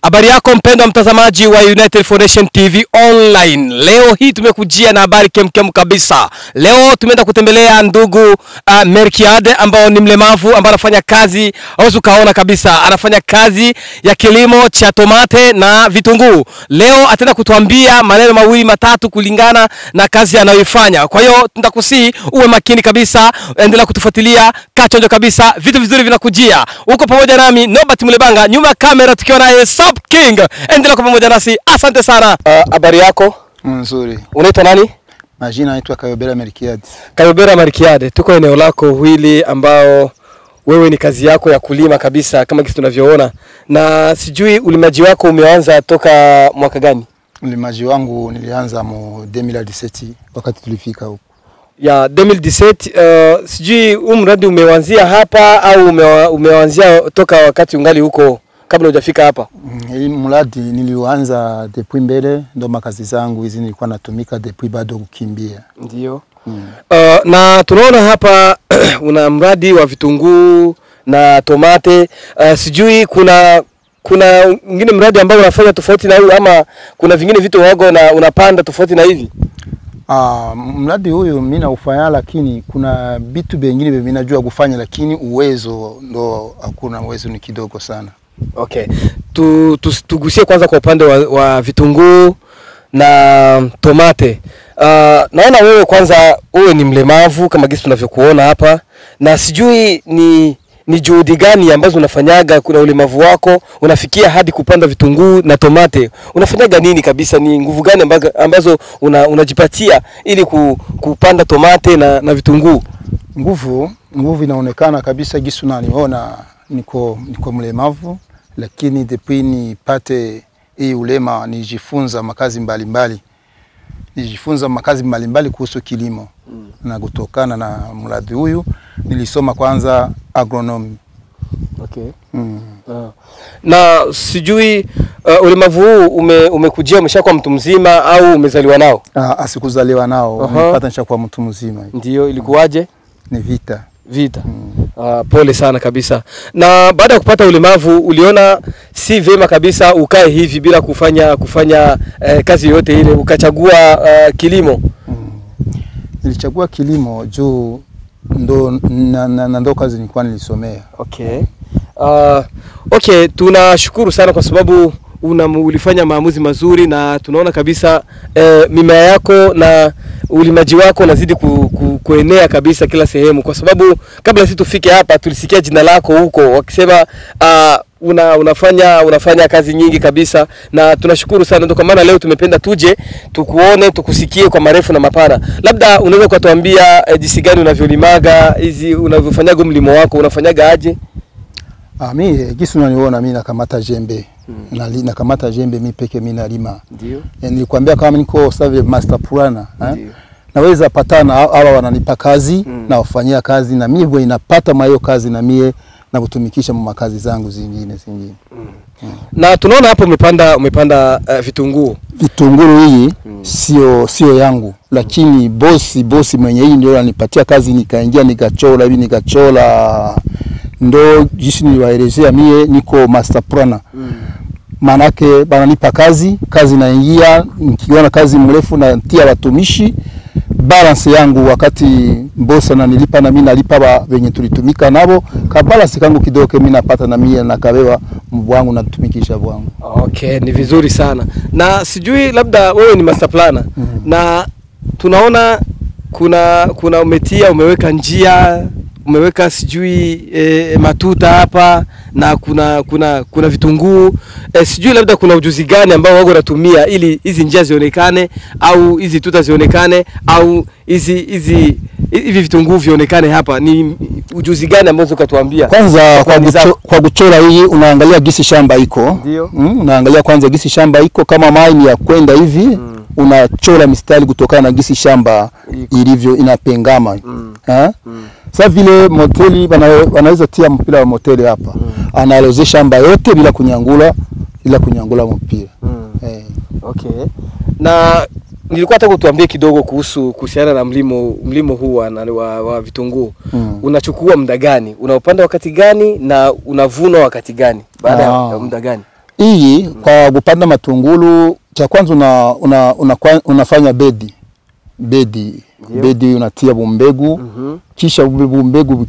Habari yako mpendwa mtazamaji wa United Foundation TV online. Leo hii tumekujia na habari kemkem kabisa. Leo tumeenda kutembelea ndugu Melkiade ambao ni mlemavu ambao anafanya kazi, au kaona kabisa, anafanya kazi ya kilimo cha tomate na vitunguu. Leo ataenda kutuambia maneno mawili matatu kulingana na kazi anayoifanya. Kwa hiyo tunatakusii uwe makini kabisa, endelea kutufuatilia, kachonjo kabisa, vitu vizuri vinakujia. Uko pamoja nami Nobert Mulebanga, nyuma ya kamera tukiwa naye Sub King. Endelea kwa pamoja nasi. Asante sana. Habari yako? Nzuri. Unaitwa nani? Majina naitwa Kayobera Melkiade. Kayobera Melkiade, tuko eneo lako hili ambao wewe ni kazi yako ya kulima kabisa kama kisi tunavyoona. Na sijui ulimaji wako umeanza toka mwaka gani? Ulimaji wangu nilianza mu 2017 wakati tulifika huko. Ya 2017. Sijui mradi umeanzia hapa au umeanzia toka wakati ungali huko kabla hujafika hapa? Hii mradi nilianza depuis mbele, ndo makazi zangu hizi nilikuwa natumika depuis bado kukimbia. Ndio. Na tunaona hapa una mradi wa vitunguu na tomate. Sijui kuna mwingine mradi ambao unafanya tofauti na huu, ama kuna vingine vitu wago na unapanda tofauti na hivi? Mradi huyu mimi naufanya, lakini kuna vitu vingine mimi najua kufanya, lakini uwezo ndo hakuna, uwezo ni kidogo sana. Okay. Tugusie kwanza kwa upande wa vitunguu na tomate. Naona wewe kwanza wewe ni mlemavu kama gisi tunavyokuona hapa, na sijui ni juhudi gani ambazo unafanyaga kuna ulemavu wako unafikia hadi kupanda vitunguu na tomate. Unafanyaga nini kabisa, ni nguvu gani ambazo unajipatia ili kupanda tomate na vitunguu? Nguvu inaonekana kabisa gisi unaniona niko mlemavu, lakini depuis nipate hii ulema nijifunza makazi mbalimbali. Nijifunza makazi mbalimbali kuhusu kilimo. Na kutokana na mradi huyu nilisoma kwanza agronomy. Okay. Na sijui ulemavu huu umekujia umeshakuwa mtu mzima au umezaliwa nao? Asikuzaliwa nao, nilipata nishakuwa mtu mzima. Ndio, ilikuwaje? Ni vita. Pole sana kabisa. Na baada ya kupata ulemavu uliona si vema kabisa ukae hivi bila kufanya kazi yote ile, ukachagua kilimo? Nilichagua kilimo juu ndo kazi nilikuwa nilisomea. Okay. Okay, tunashukuru sana kwa sababu ulifanya maamuzi mazuri, na tunaona kabisa mimea yako na ulimaji wako unazidi kuenea kabisa kila sehemu, kwa sababu kabla sisi tufike hapa tulisikia jina lako huko wakisema unafanya kazi nyingi kabisa, na tunashukuru sana. Ndio kwa maana leo tumependa tuje tukuone, tukusikie kwa marefu na mapana. Labda unaweza kutuambia jinsi gani unavyolimaga hizi, unavyofanyaga mlimo wako unafanyaga aje? Mimi kisu unaniona mimi nakamata jembe. Nakamata jembe mimi peke mimi nalima. Ndio. Nilikwambia kama niko save master planner, naweza patana hawa wananipa kazi na wafanyia kazi, na mimi bwana napata mayo kazi na mie na kutumikisha makazi zangu zingine. Na tunaona hapo umepanda vitunguu. Vitunguru hii sio yangu, lakini bosi mwenye hii ndio ananipatia kazi, nikaingia nikachola ndo jinsi niliwaelezea mie niko master planner. Manake bananipa kazi naingia, nikiona kazi mrefu na tia watumishi, balance yangu wakati boss ananilipa na mimi nalipa wenye tulitumika nabo, ka balance kangu kidogo mimi napata na mimi nakabewa mbwangu na tutumikisha bwangu. Okay, ni vizuri sana. Na sijui labda wewe ni master planner, na tunaona kuna umeweka njia, umeweka sijui matuta hapa, na kuna vitunguu. Sijui labda kuna ujuzi gani ambao wako natumia ili hizi njia zionekane, au hizi tuta zionekane, au hivi vitunguu vionekane hapa? Ni ujuzi gani ambao ukatuambia? Kwanza kwa kuchora hii unaangalia gisi shamba iko. Unaangalia kwanza gisi shamba iko, kama maini ya kwenda hivi unachora mistari kutokana na gisi shamba ilivyo inapengama. Sasa vile moteli wanaweza tia mpira wa moteli hapa. Analozesha shamba yote bila kunyangula mpira. Okay. Na nilikuwa nataka kutuambie kidogo kuhusiana na mlimo huu wa vitunguu. Unachukua muda gani? Unaupanda wakati gani na unavuna wakati gani? Baada ya muda gani? Hii kwa kupanda matungulu, cha kwanza unafanya bedi. Bedi unatia bumbegu, kisha bumbegu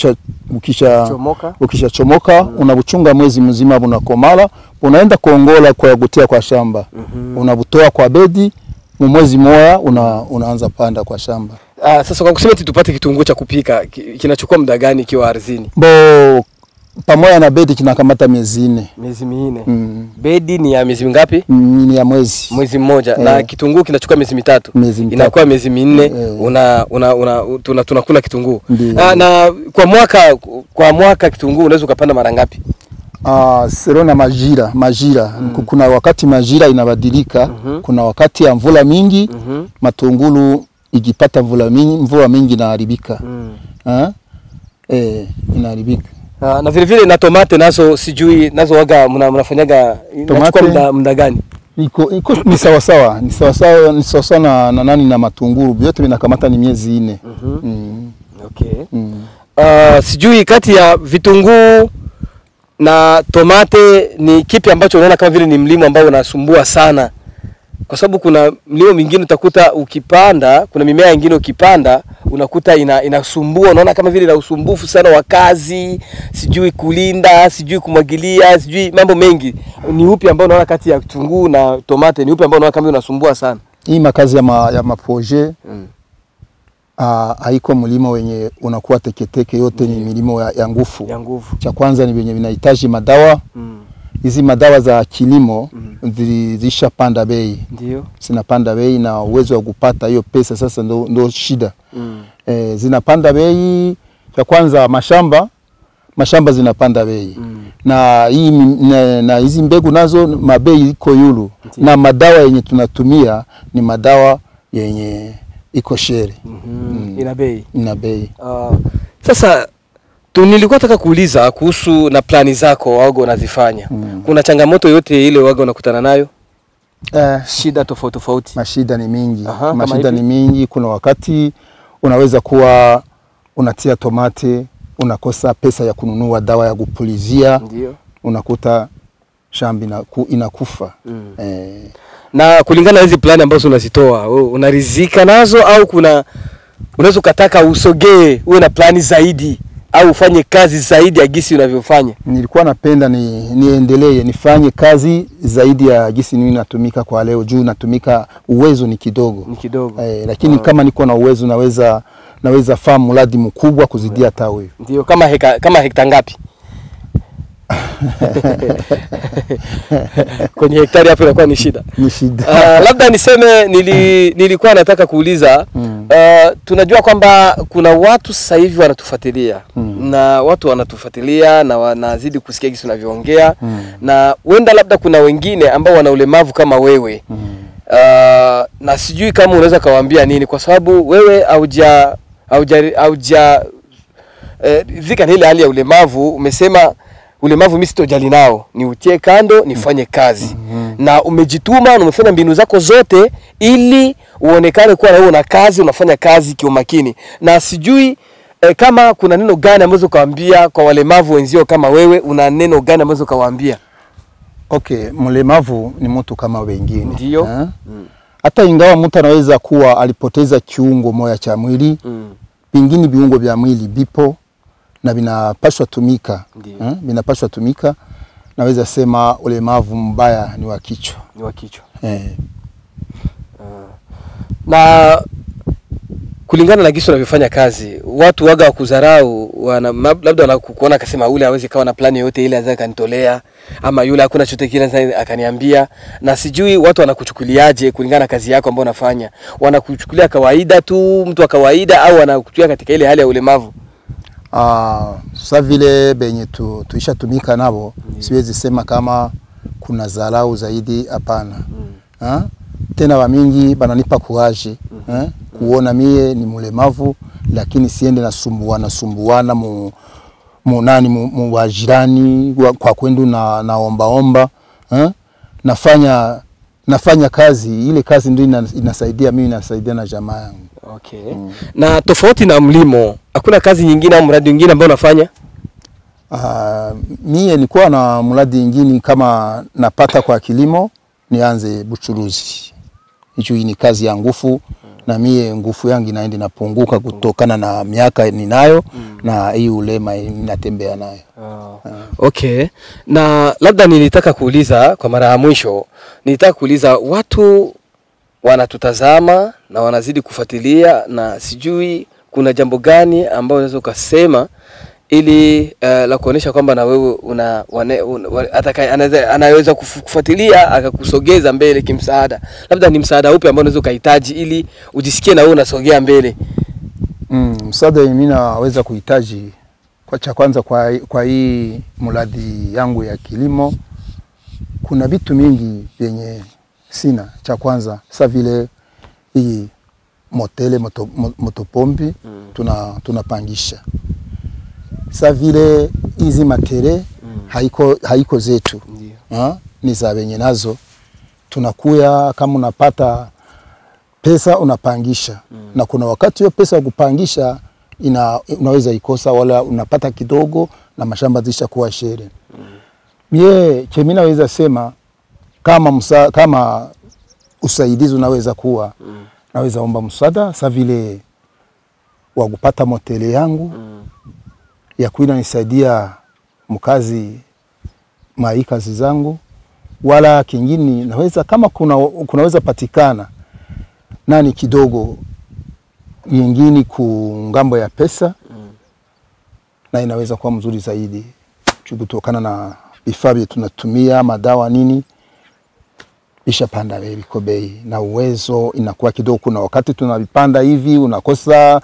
ukisha chomoka, unabuchunga mwezi mzima bunakomala, unaenda kuongola kwa kutia kwa shamba. Unabutoa kwa bedi, mwezi moja unaanza panda kwa shamba. Sasa kwa kusema tupate kitunguu cha kupika, kinachukua muda gani kiwa ardhini? Pamoja na bedi kinakamata miezi 4. Miezi 4. Bedi ni ya miezi mingapi? Ni ya mwezi mmoja. Na kitunguu kinachukua miezi 3. Inakuwa miezi 4 tunakula kitunguu. Na kwa mwaka kitunguu unaweza kupanda mara ngapi? Serona majira. Kuna wakati majira inabadilika, kuna wakati ya mvula mingi, matungulu ikipata mvula mingi inaharibika. Inaharibika. Na vile vile na tomate nazo sijui nazo waga mnafanyaga inachukua muda gani? Ni sawa sawa na nani na matungulu vyote vinakamata ni miezi 4. Okay. Sijui kati ya vitunguu na tomate ni kipi ambacho unaona kama vile ni mlimo ambao unasumbua sana? Kwa sababu kuna mlimo mingine utakuta ukipanda, kuna mimea mingine ukipanda unakuta inasumbua, unaona kama vile ina usumbufu sana wa kazi, sijui kulinda, sijui kumwagilia, sijui mambo mengi. Ni upi ambao unaona kati ya vitunguu na tomate, ni upi ambao unaona kama unasumbua sana? Hii makazi ya maproje haiko mlimo wenye unakuwa teketeke, yote ni milimo ya nguvu. Cha kwanza ni wenye vinahitaji madawa. Hizi madawa za kilimo zilishapanda bei. Ndio. Zinapanda bei na uwezo wa kupata hiyo pesa sasa ndo shida. Zinapanda bei. Cha kwanza mashamba zinapanda bei. Na hizi mbegu nazo mabei iko yulu. Na madawa yenye tunatumia ni madawa yenye iko shere. Ina bei. Sasa nilikuwa nataka kuuliza kuhusu na plani zako wago unazifanya. Kuna changamoto yote ile wago unakutana nayo? Shida tofauti. Mashida ni mingi. Ni mingi. Kuna wakati unaweza kuwa unatia tomate, unakosa pesa ya kununua dawa ya kupulizia. Ndio. Unakuta shamba inakufa. Na kulingana na hizi plani ambazo unazitoa, unaridhika nazo au unaweza ukataka usogee uwe na plani zaidi au ufanye kazi zaidi ya gisi unavyofanya? Nilikuwa napenda niendelee nifanye kazi zaidi ya gisi mimi natumika kwa leo, juu natumika uwezo ni kidogo. Lakini kama niko na uwezo naweza fahamu mradi mkubwa kuzidia tawi. Ndio, kama hekta ngapi? Kwenye hektari hapo inakuwa ni shida. Labda niseme nilikuwa nataka kuuliza, tunajua kwamba kuna watu sasa hivi wanatufuatilia. Na watu wanatufuatilia na wanazidi kusikia gisi unavyoongea. Na wenda labda kuna wengine ambao wana ulemavu kama wewe. Na sijui kama unaweza kawaambia nini, kwa sababu wewe hauja zika na ile hali ya ulemavu. Umesema ulemavu mimi sitojali nao, ni utie kando nifanye kazi. Na umejituma na umefanya mbinu zako zote ili uonekane kuwa wewe una kazi, unafanya kazi kwa makini. Na sijui kama kuna neno gani ambazo kawaambia kwa walemavu wenzio kama wewe, una neno gani ambazo kawaambia? Okay, mlemavu ni mtu kama wengine. Ndio. Hata ingawa mtu anaweza kuwa alipoteza kiungo moja cha mwili, pingine viungo vya mwili bipo na vinapaswa tumika. Vinapaswa tumika. Naweza sema ulemavu mbaya ni wa kichwa. Na kulingana na gisi unavyofanya kazi, watu waga wakudharau, labda wanakuona akasema ule hawezi kawa na plani yote ile anaweza kanitolea, ama yule hakuna chochote kile akaniambia. Na sijui watu wanakuchukuliaje kulingana na kazi yako ambayo unafanya? Wanakuchukulia kawaida tu, mtu wa kawaida, au wanakuchukulia katika ile hali ya ulemavu? Sasa vile benye tuisha tumika nabo, siwezi sema kama kuna dharau zaidi, hapana. Tena wa mingi bananipa courage, kuona mie ni mlemavu lakini siende nasumbuana mu wajirani kwa kwendu na omba. Nafanya kazi, ile kazi ndio inasaidia mimi, inasaidia na jamaa yangu. Na tofauti na mlimo, hakuna kazi nyingine au mradi mwingine ambao unafanya? Mie nilikuwa na mradi ingine kama napata kwa kilimo nianze buchuruzi. Hicho ni kazi ya nguvu na mie nguvu yangu inaenda inapunguka kutokana na miaka ninayo na hii ulema ninatembea nayo. Okay. Na labda nilitaka kuuliza kwa mara ya mwisho, nilitaka kuuliza watu wanatutazama na wanazidi kufuatilia na sijui kuna jambo gani ambao unaweza ukasema ili la kuonesha kwamba na wewe anaweza kufuatilia akakusogeza mbele kimsaada. Labda ni msaada upi ambao unaweza ukahitaji ili ujisikie na wewe unasogea mbele? Msaada mimi naweza kuhitaji kwa cha kwanza kwa hii mradi yangu ya kilimo. Kuna vitu mingi vyenye sina. Cha kwanza sasa vile hii motopombi tunapangisha. Sasa vile hizi matere haiko zetu. Ni za wenye nazo. Tunakuya kama unapata pesa unapangisha. Na kuna wakati hiyo pesa ya kupangisha unaweza ikosa wala unapata kidogo na mashamba zisha kuwa shere. Mie mimi naweza sema kama usaidizi unaweza kuwa naweza omba msaada sasa vile wa kupata motele yangu ya kuina nisaidia mkazi kazi zangu, wala kingine naweza kama kunaweza patikana nani kidogo yengine kungambo ya pesa na inaweza kuwa mzuri zaidi kutokana na vifaa vyetu tunatumia madawa nini bisha panda biko bei na uwezo inakuwa kidogo. Kuna wakati tunavipanda hivi unakosa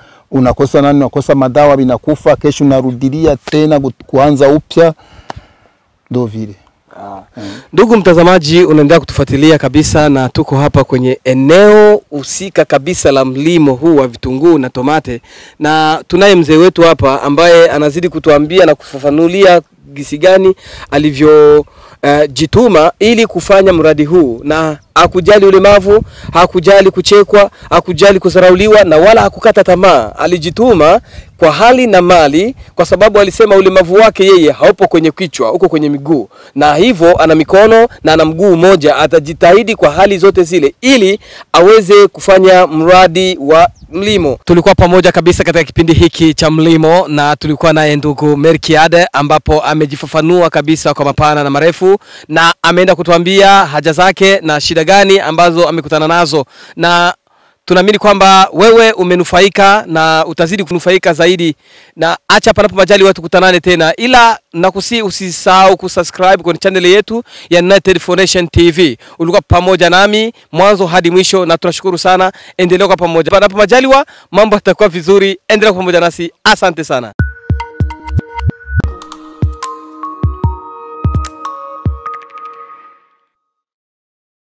madawa binakufa, kesho unarudilia tena kuanza upya ndo vile. Ndugu mtazamaji, unaendelea kutufuatilia kabisa na tuko hapa kwenye eneo husika kabisa la mlimo huu wa vitunguu na tomate, na tunaye mzee wetu hapa ambaye anazidi kutuambia na kufafanulia gisi gani alivyo jituma ili kufanya mradi huu, na hakujali ulemavu, hakujali kuchekwa, hakujali kusarauliwa na wala hakukata tamaa. Alijituma kwa hali na mali kwa sababu alisema ulemavu wake yeye haupo kwenye kichwa, uko kwenye miguu, na hivyo ana mikono na ana mguu mmoja. Atajitahidi kwa hali zote zile ili aweze kufanya mradi wa mlimo. Tulikuwa pamoja kabisa katika kipindi hiki cha mlimo na tulikuwa naye ndugu Melkiade ambapo amejifafanua kabisa kwa mapana na marefu, na ameenda kutuambia haja zake na shida gani ambazo amekutana nazo, na tunaamini kwamba wewe umenufaika na utazidi kunufaika zaidi. Na acha panapo majali watu kutanane tena, ila nakusi usisahau kusubscribe kwenye channel yetu ya United Foundation TV. Ulikuwa pamoja nami mwanzo hadi mwisho na tunashukuru sana. Endelea kwa pamoja. Panapo majaliwa mambo yatakuwa vizuri. Endelea kwa pamoja nasi. Asante sana.